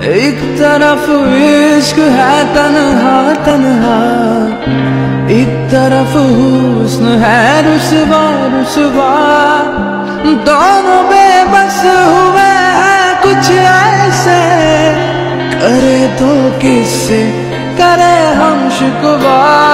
एक तरफ इश्क है तन्हा तन्हा, एक तरफ हुस्न है रुसवा रुसवा। दोनों बेबस हुए हैं कुछ ऐसे, करे तो किससे करे हम शिकवा।